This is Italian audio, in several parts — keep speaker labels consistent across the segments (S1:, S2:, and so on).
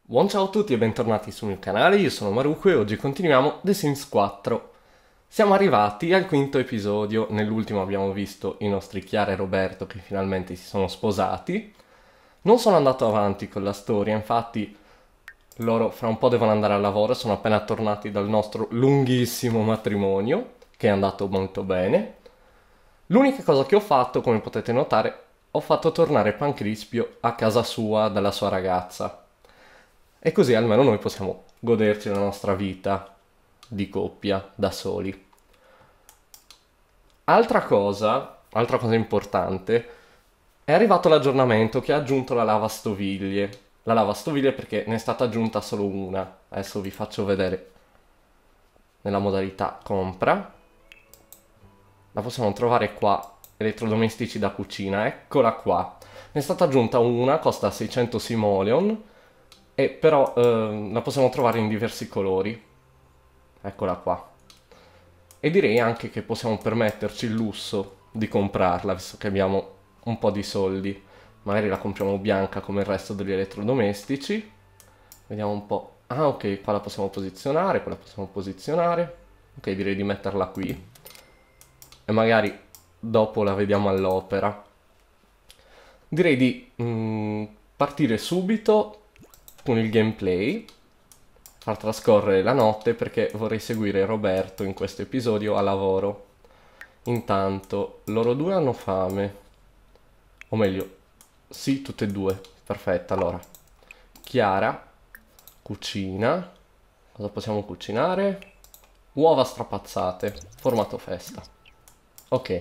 S1: Buon ciao a tutti e bentornati sul mio canale, io sono Maruko e oggi continuiamo The Sims 4. Siamo arrivati al quinto episodio, nell'ultimo abbiamo visto i nostri Chiara e Roberto che finalmente si sono sposati. Non sono andato avanti con la storia, infatti loro fra un po' devono andare al lavoro, sono appena tornati dal nostro lunghissimo matrimonio, che è andato molto bene. L'unica cosa che ho fatto, come potete notare, ho fatto tornare Pancrispio a casa sua dalla sua ragazza. E così almeno noi possiamo goderci la nostra vita di coppia da soli. Altra cosa importante, è arrivato l'aggiornamento che ha aggiunto la lavastoviglie. La lavastoviglie perché ne è stata aggiunta solo una. Adesso vi faccio vedere nella modalità compra. La possiamo trovare qua, elettrodomestici da cucina, eccola qua. Ne è stata aggiunta una, costa 600 simoleon, e però la possiamo trovare in diversi colori. Eccola qua. E direi anche che possiamo permetterci il lusso di comprarla, visto che abbiamo un po' di soldi. Magari la compriamo bianca come il resto degli elettrodomestici. Vediamo un po'. Ah, ok, qua la possiamo posizionare, qua la possiamo posizionare. Ok, direi di metterla qui. E magari dopo la vediamo all'opera. Direi di partire subito con il gameplay, far trascorrere la notte perché vorrei seguire Roberto in questo episodio a lavoro. Intanto loro due hanno fame, o meglio, sì, tutte e due. Perfetto, allora Chiara cucina. Cosa possiamo cucinare? Uova strapazzate, formato festa. Ok.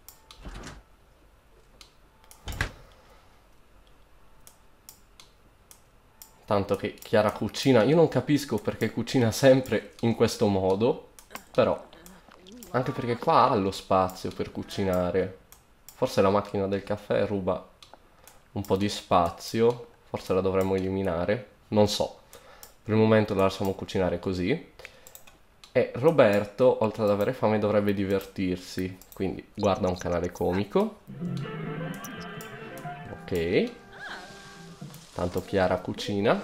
S1: Tanto che Chiara cucina, io non capisco perché cucina sempre in questo modo, però, anche perché qua ha lo spazio per cucinare. Forse la macchina del caffè ruba un po' di spazio, forse la dovremmo eliminare, non so. Per il momento la lasciamo cucinare così. E Roberto, oltre ad avere fame, dovrebbe divertirsi, quindi guarda un canale comico. Ok. Tanto Chiara cucina.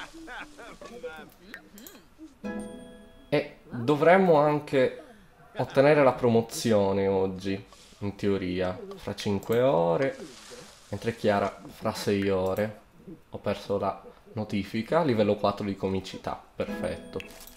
S1: E dovremmo anche ottenere la promozione oggi, in teoria, fra 5 ore, mentre Chiara fra 6 ore. Ho perso la notifica, livello 4 di comicità, perfetto.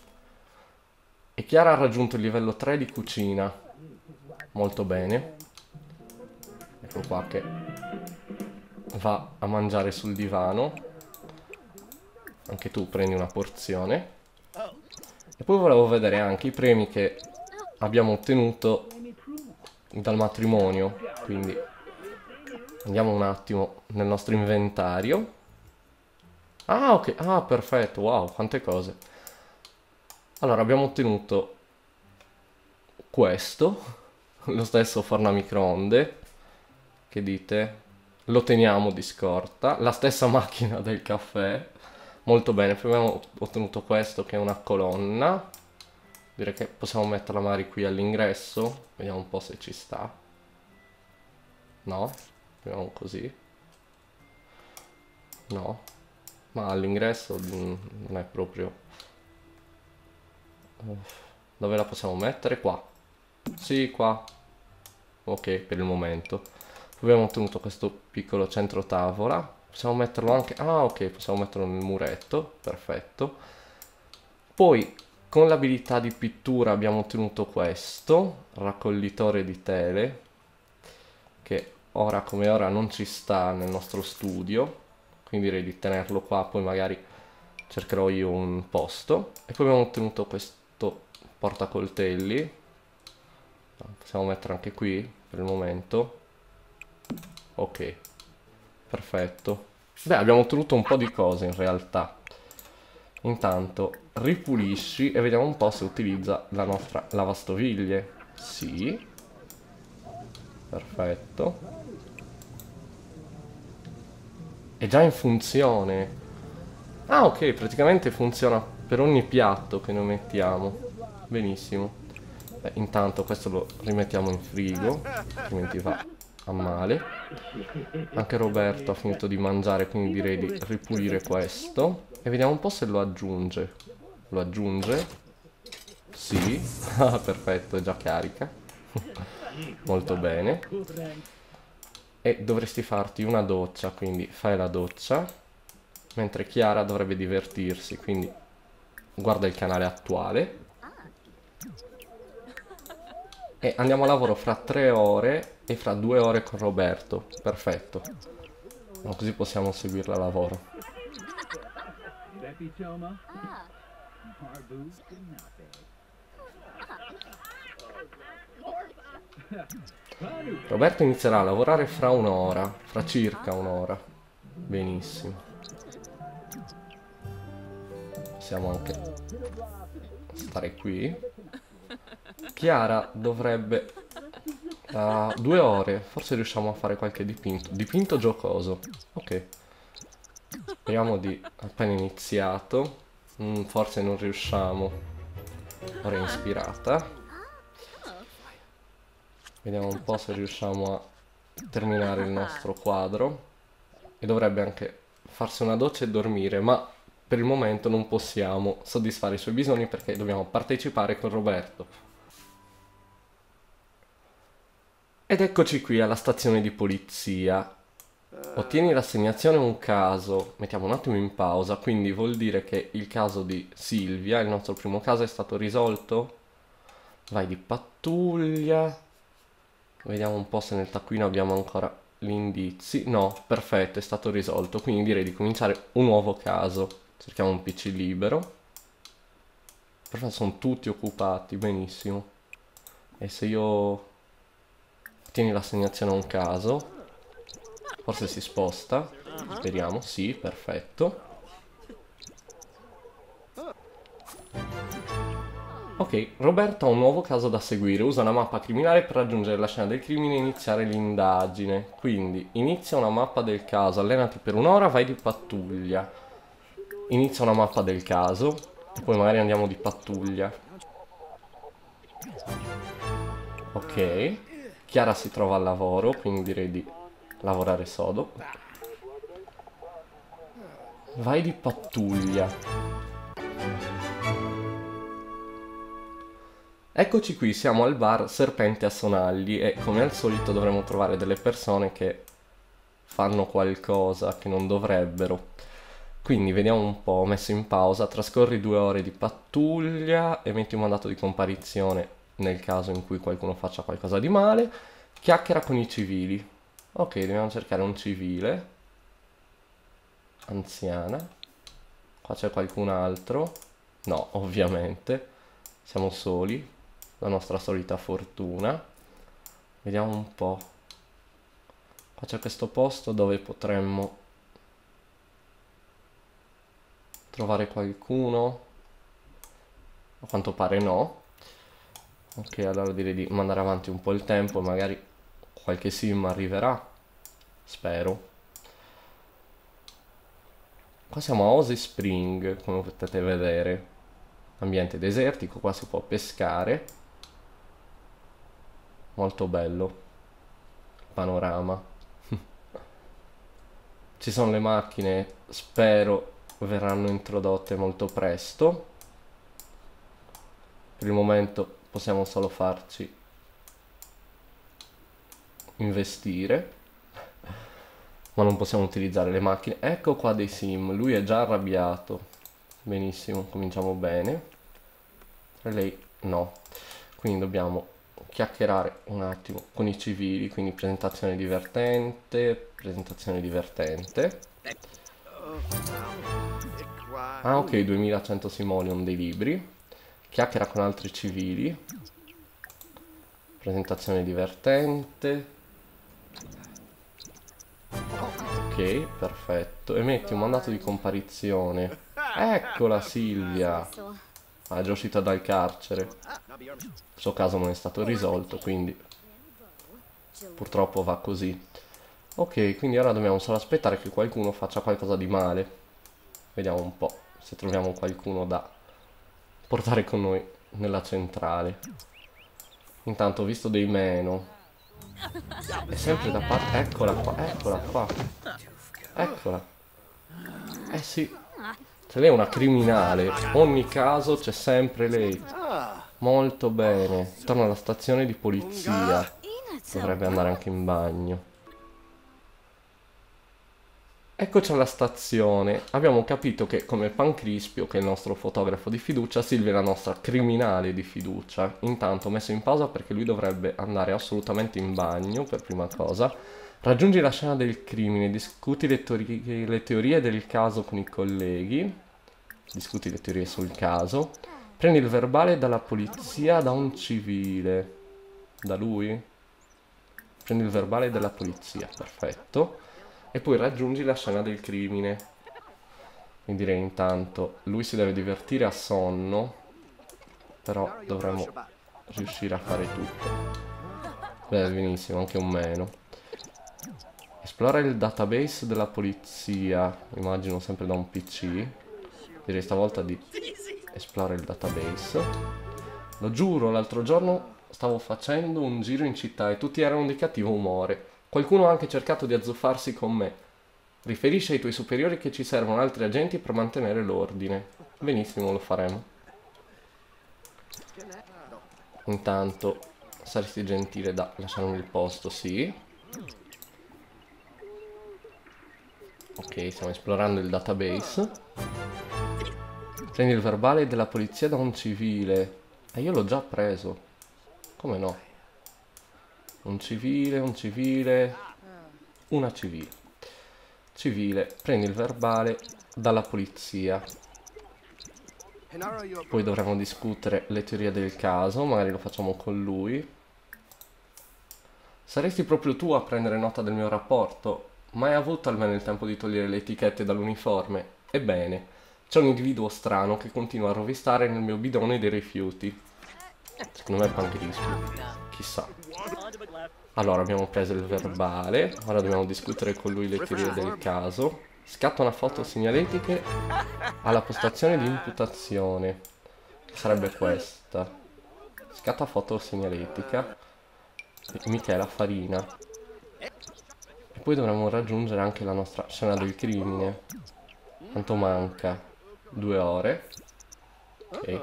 S1: E Chiara ha raggiunto il livello 3 di cucina, molto bene. Ecco qua che va a mangiare sul divano. Anche tu prendi una porzione. E poi volevo vedere anche i premi che abbiamo ottenuto dal matrimonio. Quindi andiamo un attimo nel nostro inventario. Ah, ok. Ah, perfetto. Wow, quante cose. Allora, abbiamo ottenuto questo, lo stesso forno a microonde. Che dite? Lo teniamo di scorta. La stessa macchina del caffè. Molto bene. Poi abbiamo ottenuto questo che è una colonna. Direi che possiamo metterla magari qui all'ingresso. Vediamo un po' se ci sta. No? Proviamo così. No. Ma all'ingresso non è proprio... Dove la possiamo mettere? Qua. Sì, qua. Ok, per il momento. Poi abbiamo ottenuto questo piccolo centro tavola. Possiamo metterlo anche... Ah, ok, possiamo metterlo nel muretto. Perfetto. Poi, con l'abilità di pittura abbiamo ottenuto questo. Raccoglitore di tele. Che ora come ora non ci sta nel nostro studio. Quindi direi di tenerlo qua. Poi magari cercherò io un posto. E poi abbiamo ottenuto questo portacoltelli. Possiamo mettere anche qui per il momento. Ok, perfetto. Beh, abbiamo ottenuto un po' di cose in realtà. Intanto ripulisci e vediamo un po' se utilizza la nostra lavastoviglie. Sì. Perfetto. È già in funzione. Ah, ok, praticamente funziona per ogni piatto che noi mettiamo. Benissimo. Beh, intanto questo lo rimettiamo in frigo, altrimenti va a male. Anche Roberto ha finito di mangiare, quindi direi di ripulire questo. E vediamo un po' se lo aggiunge. Lo aggiunge? Sì. Ah, perfetto, è già carica. Molto bene. E dovresti farti una doccia, quindi fai la doccia. Mentre Chiara dovrebbe divertirsi, quindi guarda il canale attuale. E andiamo a lavoro fra 3 ore e fra 2 ore con Roberto. Perfetto. Ma così possiamo seguirla a lavoro. Roberto inizierà a lavorare fra un'ora, fra circa un'ora. Benissimo. Possiamo anche stare qui. Chiara dovrebbe... 2 ore, forse riusciamo a fare qualche dipinto. Dipinto giocoso. Ok. Speriamo di... appena iniziato. Forse non riusciamo. Ora è ispirata. Vediamo un po' se riusciamo a terminare il nostro quadro. E dovrebbe anche farsi una doccia e dormire, ma per il momento non possiamo soddisfare i suoi bisogni perché dobbiamo partecipare con Roberto. Ed eccoci qui alla stazione di polizia. Ottieni l'assegnazione a un caso, mettiamo un attimo in pausa, quindi vuol dire che il caso di Silvia, il nostro primo caso, è stato risolto. Vai di pattuglia. Vediamo un po' se nel taccuino abbiamo ancora gli indizi. No, perfetto, è stato risolto. Quindi direi di cominciare un nuovo caso. Cerchiamo un PC libero. Perfetto, sono tutti occupati, benissimo. E se io... Ottieni l'assegnazione a un caso. Forse si sposta. Speriamo, sì, perfetto. Ok, Roberto ha un nuovo caso da seguire. Usa una mappa criminale per raggiungere la scena del crimine e iniziare l'indagine. Quindi, inizia una mappa del caso, allenati per un'ora, vai di pattuglia. Inizia una mappa del caso e poi magari andiamo di pattuglia. Ok. Chiara si trova al lavoro, quindi direi di lavorare sodo. Vai di pattuglia. Eccoci qui, siamo al bar Serpente a Sonagli e come al solito dovremo trovare delle persone che fanno qualcosa che non dovrebbero. Quindi vediamo un po', ho messo in pausa, trascorri 2 ore di pattuglia, emetti un mandato di comparizione nel caso in cui qualcuno faccia qualcosa di male, chiacchiera con i civili. Ok, dobbiamo cercare un civile, anziana, qua c'è qualcun altro, no, ovviamente, siamo soli, la nostra solita fortuna. Vediamo un po', qua c'è questo posto dove potremmo trovare qualcuno, a quanto pare no. Ok, allora direi di mandare avanti un po' il tempo e magari qualche sim arriverà, spero. Qua siamo a Ose Spring, come potete vedere, ambiente desertico, qua si può pescare, molto bello, panorama. Ci sono le macchine, spero verranno introdotte molto presto. Per il momento possiamo solo farci investire, ma non possiamo utilizzare le macchine. Ecco qua dei sim, lui è già arrabbiato. Benissimo, cominciamo bene. E lei no. Quindi dobbiamo chiacchierare un attimo con i civili, quindi presentazione divertente, presentazione divertente. Ah ok, 2100 simoleon dei libri. Chiacchiera con altri civili. Presentazione divertente. Ok, perfetto. Emetti un mandato di comparizione. Eccola Silvia. Ah, è già uscita dal carcere. Il suo caso non è stato risolto, quindi purtroppo va così. Ok, quindi ora dobbiamo solo aspettare che qualcuno faccia qualcosa di male. Vediamo un po' se troviamo qualcuno da portare con noi nella centrale. Intanto ho visto dei meno. È sempre da parte... Eccola qua, eccola qua. Eccola. Eh sì. Se lei è una criminale, ogni caso c'è sempre lei. Molto bene. Torna alla stazione di polizia. Dovrebbe andare anche in bagno. Eccoci alla stazione. Abbiamo capito che come Pancrispio, che è il nostro fotografo di fiducia, Silvia è la nostra criminale di fiducia. Intanto ho messo in pausa perché lui dovrebbe andare assolutamente in bagno per prima cosa. Raggiungi la scena del crimine, discuti le teorie del caso con i colleghi. Discuti le teorie sul caso. Prendi il verbale dalla polizia da un civile. Da lui? Prendi il verbale della polizia, perfetto. E poi raggiungi la scena del crimine. Quindi direi intanto, lui si deve divertire a sonno, però dovremmo riuscire a fare tutto. Beh, benissimo, anche un meno. Esplora il database della polizia, immagino sempre da un PC. Direi stavolta di esplora il database. Lo giuro, l'altro giorno stavo facendo un giro in città e tutti erano di cattivo umore. Qualcuno ha anche cercato di azzuffarsi con me. Riferisci ai tuoi superiori che ci servono altri agenti per mantenere l'ordine. Benissimo, lo faremo. Intanto saresti gentile da lasciarmi il posto, sì. Ok, stiamo esplorando il database. Prendi il verbale della polizia da un civile. Io l'ho già preso. Come no? Un civile, una civile. Civile, prendi il verbale dalla polizia. Poi dovremo discutere le teorie del caso, magari lo facciamo con lui. Saresti proprio tu a prendere nota del mio rapporto? Ma hai avuto almeno il tempo di togliere le etichette dall'uniforme? Ebbene, c'è un individuo strano che continua a rovistare nel mio bidone dei rifiuti. Secondo me è Pancrispio. Chissà. Allora, abbiamo preso il verbale. Ora dobbiamo discutere con lui le teorie del caso. Scatta una foto segnaletica alla postazione di imputazione. Che sarebbe questa. Scatta foto segnaletica. Michela Farina. E poi dovremmo raggiungere anche la nostra scena del crimine. Quanto manca? 2 ore. Ok.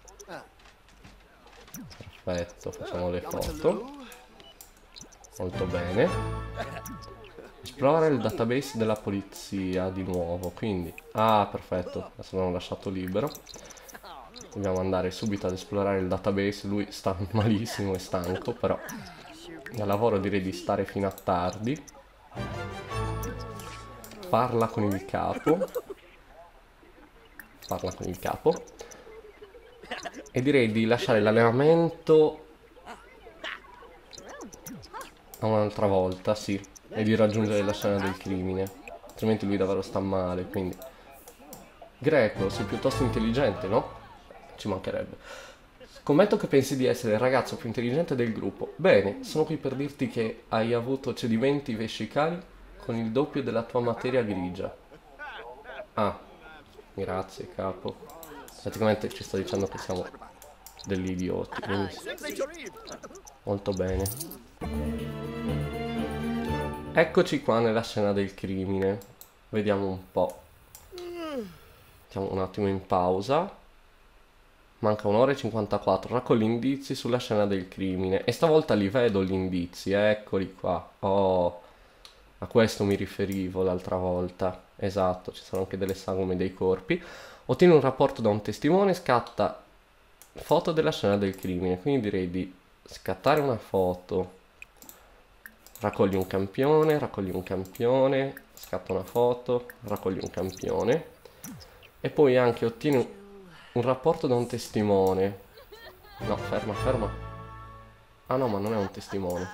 S1: Perfetto, facciamo le foto. Molto bene. Esplora il database della polizia di nuovo, quindi... Ah, perfetto, adesso l'hanno lasciato libero. Dobbiamo andare subito ad esplorare il database, lui sta malissimo e stanco, però... Al lavoro direi di stare fino a tardi. Parla con il capo. Parla con il capo. E direi di lasciare l'allenamento a un'altra volta, sì. E di raggiungere la scena del crimine. Altrimenti lui davvero sta male, quindi... Greco, sei piuttosto intelligente, no? Ci mancherebbe. Scommetto che pensi di essere il ragazzo più intelligente del gruppo. Bene, sono qui per dirti che hai avuto cedimenti vescicali con il doppio della tua materia grigia. Ah, grazie, capo. Praticamente ci sta dicendo che siamo degli idioti. Benissimo. Molto bene. Eccoci qua nella scena del crimine. Vediamo un po'. Mettiamo un attimo in pausa. Manca 1 ora e 54. Raccogli indizi sulla scena del crimine. E stavolta li vedo gli indizi. Eccoli qua. Oh, a questo mi riferivo l'altra volta. Esatto, ci sono anche delle sagome dei corpi. Ottieni un rapporto da un testimone. Scatta foto della scena del crimine. Quindi direi di scattare una foto. Raccogli un campione. Scatta una foto. Raccogli un campione. E poi anche ottieni un rapporto da un testimone. No, ferma. Ah no, ma non è un testimone.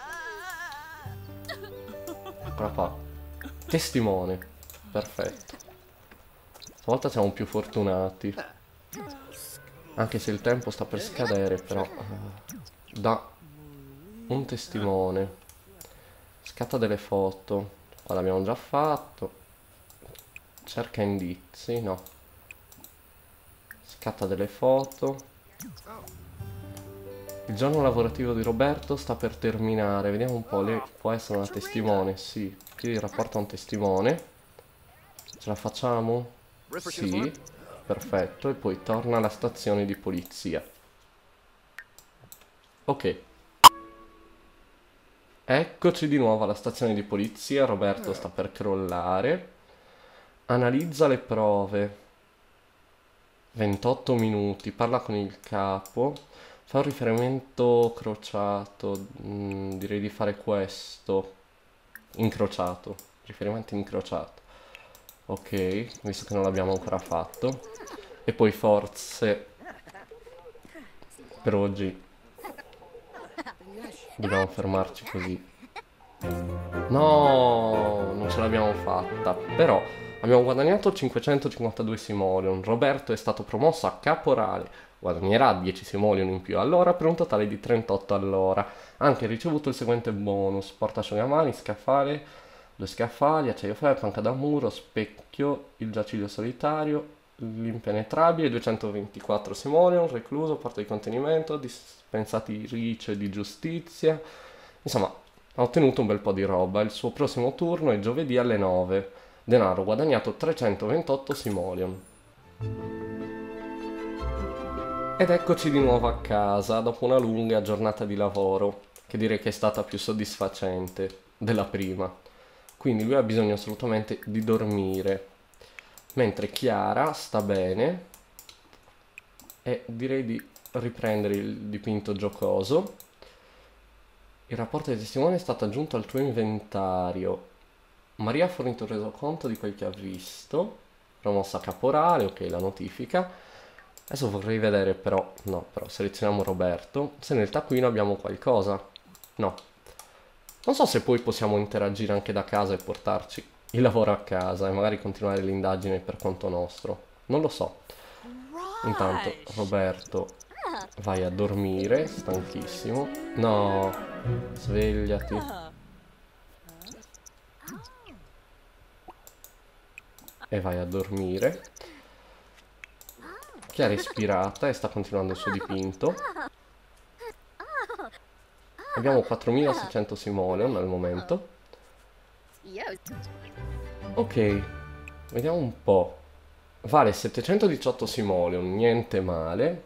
S1: Eccola qua. Testimone. Perfetto. Stavolta siamo più fortunati. Anche se il tempo sta per scadere, però... da un testimone. Scatta delle foto. Qua l'abbiamo già fatto. Cerca indizi, no. Scatta delle foto. Il giorno lavorativo di Roberto sta per terminare. Vediamo un po', lei può essere una testimone? Sì. Chiedi il rapporto a un testimone. Ce la facciamo? Sì. Perfetto. E poi torna alla stazione di polizia. Ok. Eccoci di nuovo alla stazione di polizia. Roberto sta per crollare. Analizza le prove. 28 minuti. Parla con il capo. Fa un riferimento crociato. Direi di fare questo. Incrociato. Riferimento incrociato. Ok, visto che non l'abbiamo ancora fatto. E poi forse per oggi dobbiamo fermarci così. No, non ce l'abbiamo fatta. Però abbiamo guadagnato 552 simoleon. Roberto è stato promosso a caporale. Guadagnerà 10 simoleon in più all'ora per un totale di 38 all'ora. Ha anche ricevuto il seguente bonus: portasciagamani, scaffale, due scaffali, acciaio ferro, panca da muro, specchio, il giaciglio solitario, l'impenetrabile, 224 simoleon, recluso, porta di contenimento, dispensatrice di giustizia. Insomma, ha ottenuto un bel po' di roba. Il suo prossimo turno è giovedì alle 9. Denaro guadagnato 328 simoleon. Ed eccoci di nuovo a casa dopo una lunga giornata di lavoro, che direi che è stata più soddisfacente della prima. Quindi lui ha bisogno assolutamente di dormire, mentre Chiara sta bene e direi di riprendere il dipinto giocoso. Il rapporto di testimone è stato aggiunto al tuo inventario. Maria ha fornito un resoconto di quel che ha visto. Promossa a caporale, ok, la notifica. Adesso vorrei vedere però, no, però selezioniamo Roberto. Se nel taccuino abbiamo qualcosa. No. Non so se poi possiamo interagire anche da casa e portarci il lavoro a casa e magari continuare l'indagine per conto nostro. Non lo so. Intanto Roberto vai a dormire, stanchissimo. No, svegliati. E vai a dormire. Chiara è ispirata e sta continuando il suo dipinto. Abbiamo 4600 simoleon al momento. Ok, vediamo un po'. Vale 718 simoleon, niente male.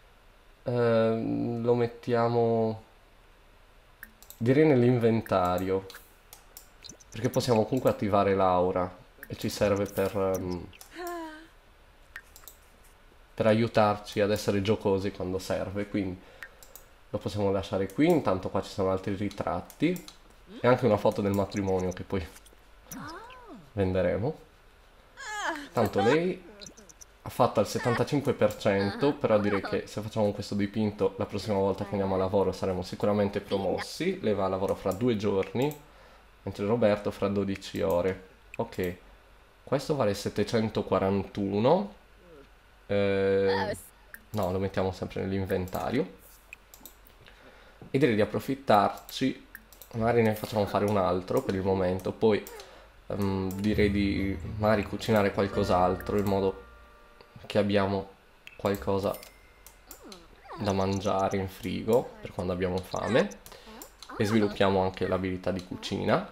S1: Lo mettiamo, direi, nell'inventario, perché possiamo comunque attivare l'aura e ci serve per aiutarci ad essere giocosi quando serve, quindi lo possiamo lasciare qui. Intanto qua ci sono altri ritratti e anche una foto del matrimonio che poi venderemo. Tanto lei ha fatto al 75%, però direi che se facciamo questo dipinto la prossima volta che andiamo a lavoro saremo sicuramente promossi. Lei va a lavoro fra 2 giorni, mentre Roberto fra 12 ore. Ok, questo vale 741. No, lo mettiamo sempre nell'inventario. E direi di approfittarci, magari ne facciamo fare un altro per il momento, poi direi di magari cucinare qualcos'altro in modo che abbiamo qualcosa da mangiare in frigo per quando abbiamo fame e sviluppiamo anche l'abilità di cucina.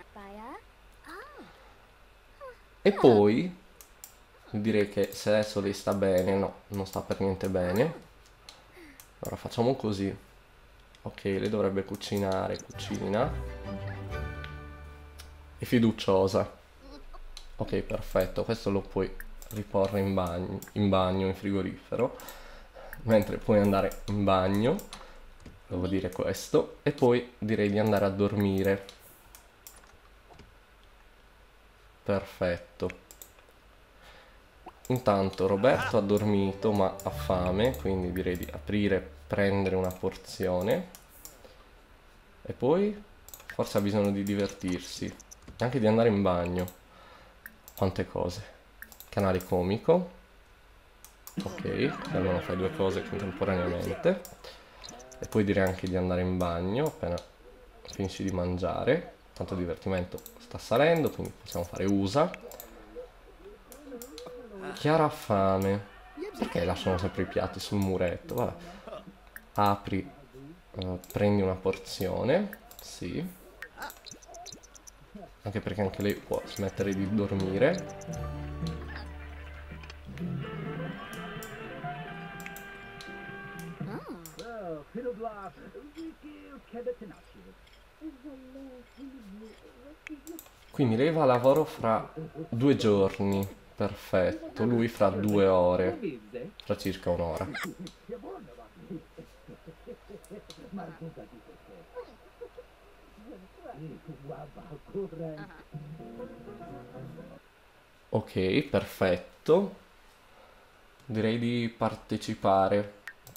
S1: E poi direi che se adesso lei sta bene, no, non sta per niente bene. Allora facciamo così. Ok, lei dovrebbe cucinare, cucina. È fiduciosa. Ok, perfetto, questo lo puoi riporre in bagno, in frigorifero, mentre puoi andare in bagno, devo dire questo, e poi direi di andare a dormire. Perfetto. Intanto Roberto ha dormito ma ha fame, quindi direi di aprire, prendere una porzione e poi forse ha bisogno di divertirsi e anche di andare in bagno. Quante cose. Canale comico. Ok, almeno fai due cose contemporaneamente. E poi direi anche di andare in bagno appena finisci di mangiare. Tanto il divertimento sta salendo, quindi possiamo fare usa. Chiara ha fame. Perché lasciano sempre i piatti sul muretto? Vabbè. Apri Prendi una porzione, sì. Anche perché anche lei può smettere di dormire. Quindi lei va a lavoro fra 2 giorni. Perfetto. Lui fra 2 ore. Fra circa un'ora. Ok, perfetto. Direi di partecipare.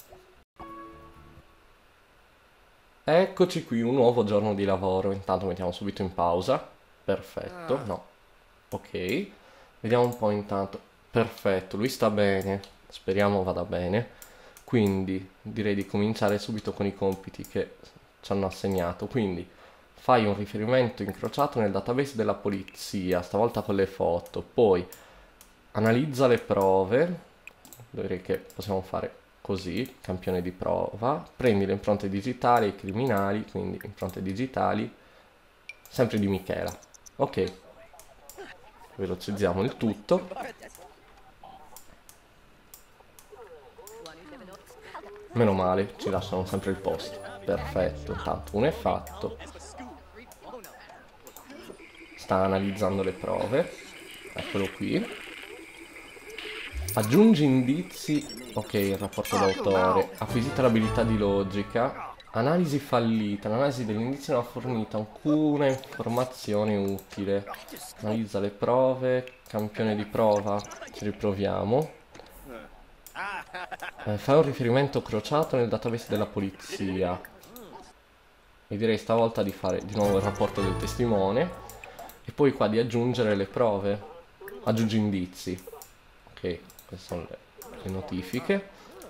S1: Eccoci qui, un nuovo giorno di lavoro. Intanto mettiamo subito in pausa. Perfetto, no. Ok. Vediamo un po' intanto. Perfetto, lui sta bene. Speriamo vada bene. Quindi direi di cominciare subito con i compiti che ci hanno assegnato. Quindi fai un riferimento incrociato nel database della polizia, stavolta con le foto. Poi analizza le prove. Direi che possiamo fare così, campione di prova. Prendi le impronte digitali ai criminali, quindi impronte digitali, sempre di Michela. Ok, velocizziamo il tutto. Meno male, ci lasciano sempre il posto. Perfetto, intanto uno è fatto. Sta analizzando le prove. Eccolo qui. Aggiungi indizi. Ok, il rapporto d'autore. Acquisita l'abilità di logica. Analisi fallita. L'analisi degli indizi non ha fornito alcuna informazione utile. Analizza le prove. Campione di prova. Ci riproviamo. Fai un riferimento crociato nel database della polizia. E direi stavolta di fare di nuovo il rapporto del testimone. E poi qua di aggiungere le prove. Aggiungi indizi. Ok, queste sono le notifiche.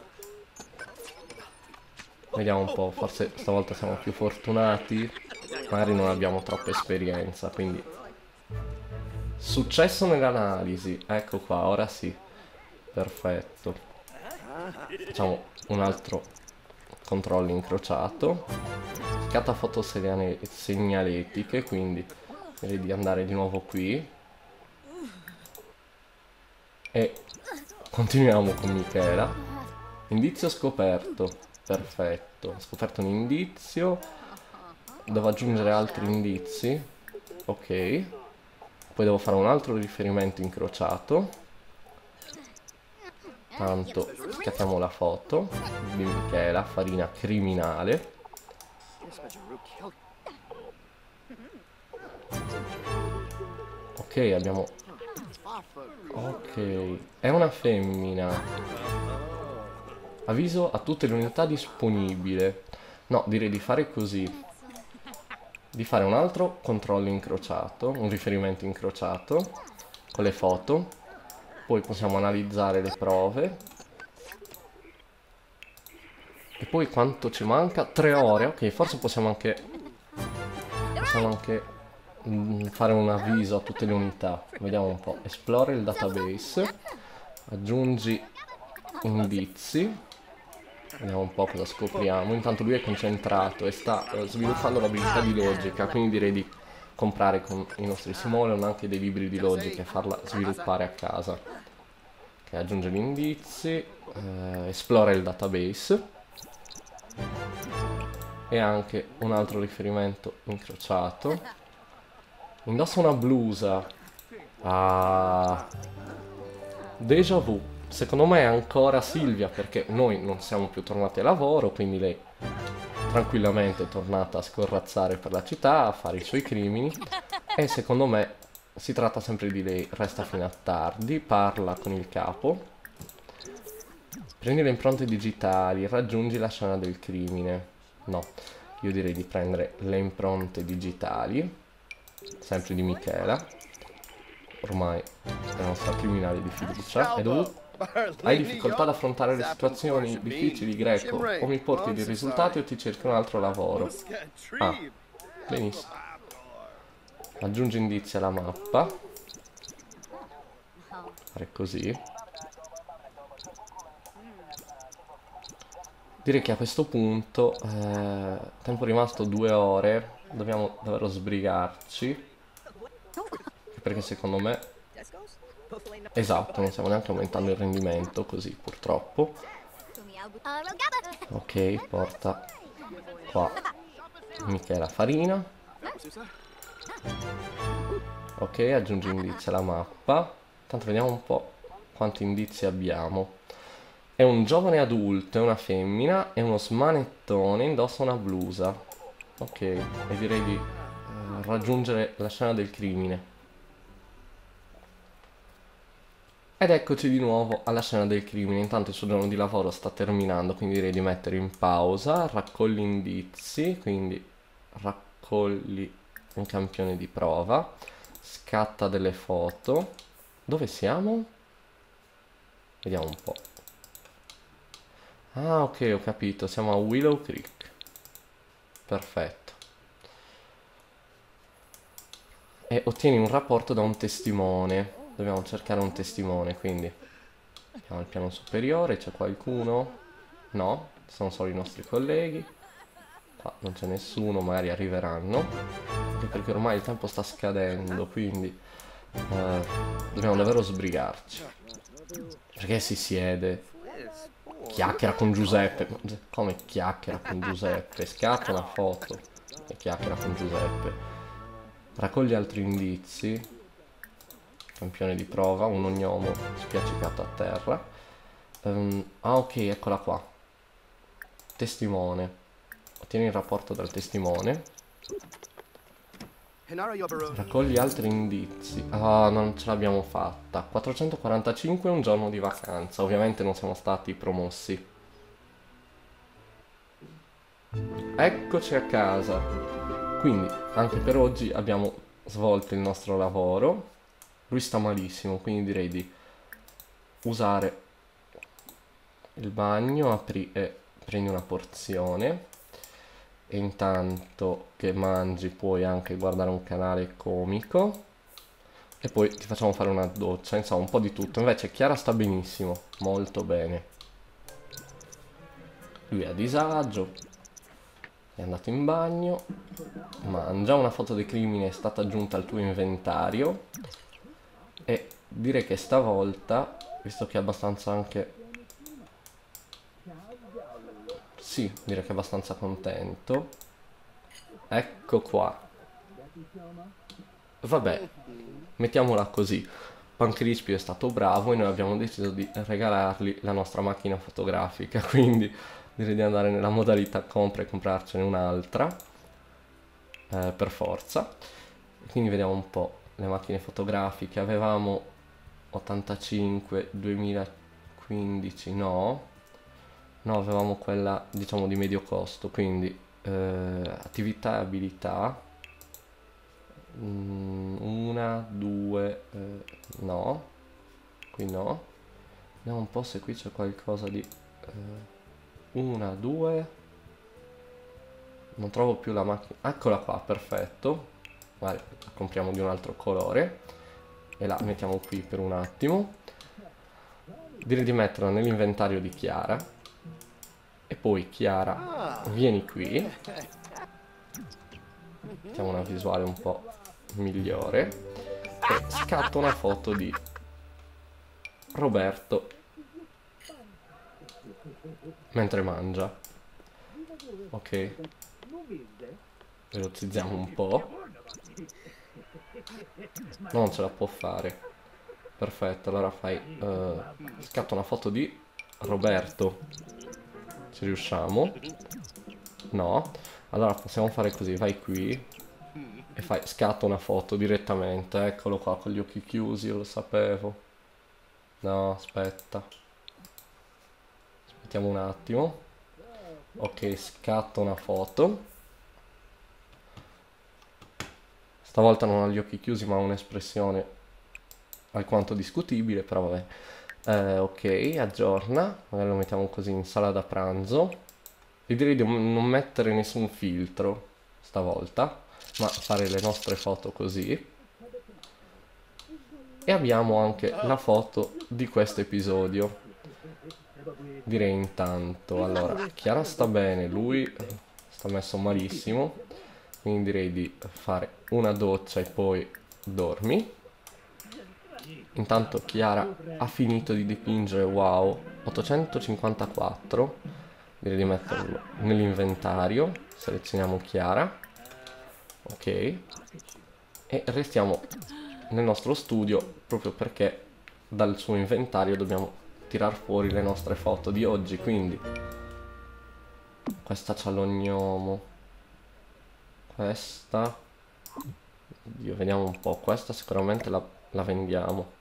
S1: Vediamo un po', forse stavolta siamo più fortunati. Magari non abbiamo troppa esperienza, quindi... Successo nell'analisi. Ecco qua, ora sì. Perfetto. Facciamo un altro controllo incrociato. Scatta foto segnaletiche, quindi direi di andare di nuovo qui. E continuiamo con Michela. Indizio scoperto. Perfetto. Ho scoperto un indizio. Devo aggiungere altri indizi. Ok. Poi devo fare un altro riferimento incrociato. Tanto scattiamo la foto di Michela, farina criminale. Ok, abbiamo... Ok, è una femmina. Avviso a tutte le unità disponibili. No, direi di fare così. Di fare un altro controllo incrociato, un riferimento incrociato con le foto. Poi possiamo analizzare le prove. E poi quanto ci manca? 3 ore. Ok, forse possiamo anche fare un avviso a tutte le unità. Vediamo un po'. Esplora il database. Aggiungi indizi. Vediamo un po' cosa scopriamo. Intanto lui è concentrato e sta sviluppando l'abilità di logica, quindi direi di comprare con i nostri Simoleon anche dei libri di logica e farla sviluppare a casa. Ok, aggiunge gli indizi, esplora il database e anche un altro riferimento incrociato. Indossa una blusa. Ah, déjà vu. Secondo me è ancora Silvia perché noi non siamo più tornati a lavoro, quindi lei tranquillamente è tornata a scorrazzare per la città, a fare i suoi crimini e secondo me si tratta sempre di lei. Resta fino a tardi, parla con il capo, prendi le impronte digitali, raggiungi la scena del crimine. No, io direi di prendere le impronte digitali, sempre di Michela. Ormai è la nostra criminale di fiducia. Hai difficoltà ad affrontare le situazioni difficili, Greco? O mi porti dei risultati o ti cerchi un altro lavoro? Ah, benissimo. Aggiungi indizi alla mappa. Fare così. Direi che a questo punto, tempo rimasto 2 ore, dobbiamo davvero sbrigarci, perché secondo me, esatto, non stiamo neanche aumentando il rendimento così, purtroppo. Ok, porta qua Michela farina. Ok, aggiungi indizi alla mappa. Tanto vediamo un po' quanti indizi abbiamo. È un giovane adulto, è una femmina, è uno smanettone, indossa una blusa. Ok, e direi di raggiungere la scena del crimine. Ed eccoci di nuovo alla scena del crimine. Intanto il suo giorno di lavoro sta terminando, quindi direi di mettere in pausa. Raccogli indizi, quindi raccogli un campione di prova. Scatta delle foto. Dove siamo? Vediamo un po'. Ah, ok, ho capito. Siamo a Willow Creek. Perfetto. E ottieni un rapporto da un testimone. Dobbiamo cercare un testimone, quindi andiamo al piano superiore. C'è qualcuno? No, sono solo i nostri colleghi. Qua non c'è nessuno, magari arriveranno. Anche perché ormai il tempo sta scadendo, quindi dobbiamo davvero sbrigarci. Perché si siede? Chiacchiera con Giuseppe. Come chiacchiera con Giuseppe? Scatta una foto e chiacchiera con Giuseppe. Raccoglie altri indizi. Campione di prova, un ognomo spiaccicato a terra. Ah, ok, eccola qua. Testimone. Ottieni il rapporto dal testimone. Raccogli altri indizi. Ah, non ce l'abbiamo fatta. 445 un giorno di vacanza. Ovviamente non siamo stati promossi. Eccoci a casa. Quindi, anche per oggi abbiamo svolto il nostro lavoro. Lui sta malissimo, quindi direi di usare il bagno, apri e prendi una porzione. E intanto che mangi puoi anche guardare un canale comico. E poi ti facciamo fare una doccia, insomma un po' di tutto. Invece Chiara sta benissimo, molto bene. Lui è a disagio, è andato in bagno, mangia. Una foto del crimine è stata aggiunta al tuo inventario. E direi che stavolta, visto che è abbastanza anche... Sì, direi che è abbastanza contento. Ecco qua. Vabbè, mettiamola così. Pancrispio è stato bravo e noi abbiamo deciso di regalargli la nostra macchina fotografica, quindi direi di andare nella modalità compra e comprarcene un'altra, per forza. Quindi vediamo un po' le macchine fotografiche. Avevamo 85, 2015, no. No, avevamo quella, diciamo, di medio costo, quindi attività e abilità. Una, due, no, qui no. Vediamo un po' se qui c'è qualcosa di... una, due... Non trovo più la macchina. Eccola qua, perfetto. Guarda, la compriamo di un altro colore. E la mettiamo qui per un attimo. Direi di metterla nell'inventario di Chiara. E poi Chiara, vieni qui. Mettiamo una visuale un po' migliore. E scatto una foto di Roberto mentre mangia. Ok, velocizziamo un po'. Non ce la può fare. Perfetto, allora fai scatto una foto di Roberto. Ci riusciamo? No. Allora possiamo fare così, vai qui e fai scatto una foto direttamente. Eccolo qua con gli occhi chiusi, io lo sapevo. No, aspetta. Aspettiamo un attimo. Ok, scatto una foto. Stavolta non ha gli occhi chiusi ma ha un'espressione alquanto discutibile, però vabbè. Ok, aggiorna. Magari lo mettiamo così in sala da pranzo. E direi di non mettere nessun filtro stavolta, ma fare le nostre foto così. E abbiamo anche la foto di questo episodio. direi intanto, allora, Chiara sta bene, lui sta messo malissimo, quindi direi di fare una doccia e poi dormi. Intanto Chiara ha finito di dipingere, wow, 854, direi di metterlo nell'inventario, selezioniamo Chiara, ok, e restiamo nel nostro studio proprio perché dal suo inventario dobbiamo tirar fuori le nostre foto di oggi, quindi questa c'ha l'ognomo, questa, oddio, vediamo un po', questa sicuramente la vendiamo.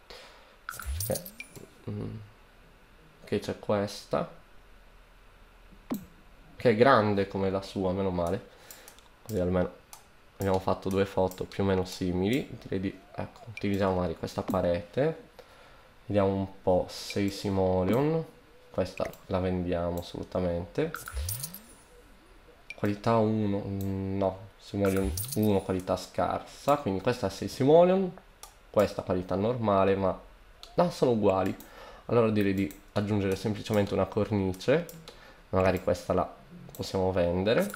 S1: Ok, c'è questa che è grande come la sua, meno male, così almeno abbiamo fatto due foto più o meno simili. Direi di, ecco, utilizziamo magari questa parete, vediamo un po', 6 simoleon, questa la vendiamo assolutamente, qualità 1, no, simoleon 1 qualità scarsa, quindi questa è 6 simoleon, questa qualità normale, ma no, sono uguali. Allora direi di aggiungere semplicemente una cornice, magari questa la possiamo vendere,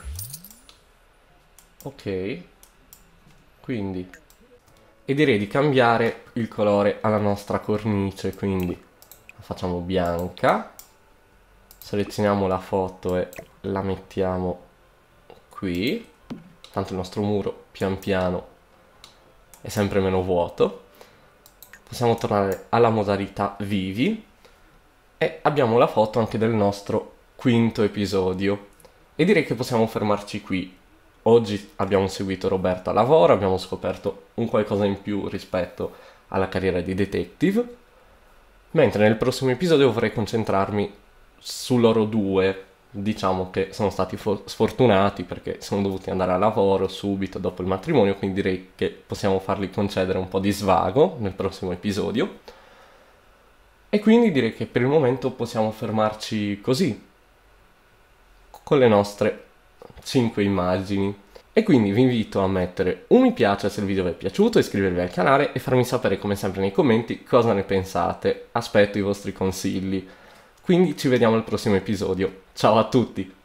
S1: ok, quindi, e direi di cambiare il colore alla nostra cornice, quindi la facciamo bianca, selezioniamo la foto e la mettiamo qui, tanto il nostro muro pian piano è sempre meno vuoto. Possiamo tornare alla modalità vivi e abbiamo la foto anche del nostro quinto episodio e direi che possiamo fermarci qui. Oggi abbiamo seguito Roberto a lavoro, abbiamo scoperto un qualcosa in più rispetto alla carriera di detective, mentre nel prossimo episodio vorrei concentrarmi su loro due. Diciamo che sono stati sfortunati perché sono dovuti andare a lavoro subito dopo il matrimonio, quindi direi che possiamo fargli concedere un po' di svago nel prossimo episodio. E quindi direi che per il momento possiamo fermarci così, con le nostre 5 immagini. E quindi vi invito a mettere un mi piace se il video vi è piaciuto, iscrivervi al canale e farmi sapere come sempre nei commenti cosa ne pensate. Aspetto i vostri consigli. Quindi ci vediamo al prossimo episodio. Ciao a tutti!